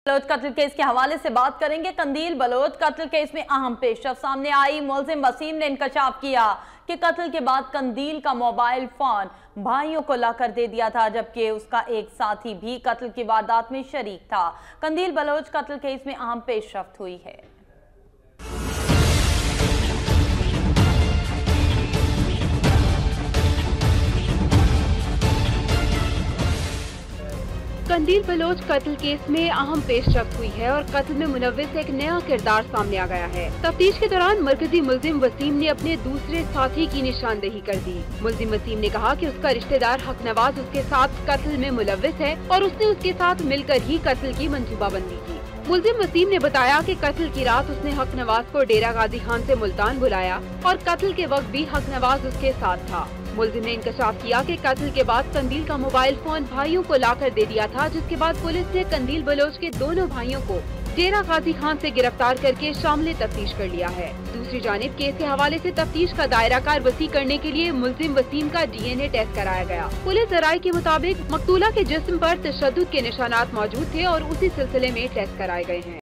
Bloch कत्ल case के हवाले से बात करेंगे। कंदील बलोच कत्ल केस में अहम पेशरफ सामने आई। मुलजिम वसीम ने इंकशाफ किया कि कत्ल के बाद कंदील का मोबाइल फोन भाइयों को लाकर दे दिया था, जबकि उसका एक साथी भी कत्ल की वारदात में शरीक था। कंदील बलोच कत्ल केस में अहम पेशरफ हुई है। कंदील बलोच कत्ल केस में अहम पेशरफ्त हुई है और कत्ल में मुनव्विस एक नया किरदार सामने आ गया है। तफ्तीश के दौरान मरकजी मुलजिम वसीम ने अपने दूसरे साथी की निशानदेही कर दी। मुलजिम वसीम ने कहा कि उसका रिश्तेदार हक नवाज उसके साथ कत्ल में मुलव्विस है और उसने उसके साथ मिलकर ही कत्ल की मंसूबाबंदी की। मुलजिम वसीम ने बताया कि कत्ल की रात उसने हक नवाज को डेरा गाजी खान से मुल्तान बुलाया और कत्ल के वक्त भी हक नवाज उसके साथ था। मुलजिम ने इंकशाफ किया कि कत्ल के बाद कंदील का मोबाइल फोन भाइयों को लाकर दे दिया था, जिसके बाद पुलिस ने कंदील बलोच के दोनों भाइयों को डेरा गाजी खान से गिरफ्तार करके शामिल तफ्तीश कर लिया है। दूसरी जानिब केस के हवाले से तफ्तीश का दायरा कार वसी करने के लिए मुलजिम वसीम का DNA टेस्ट कराया गया। पुलिस जराये के मुताबिक मकतूला के जिस्म पर तशद्दुद के निशानात मौजूद थे और उसी सिलसिले में टेस्ट कराए गए हैं।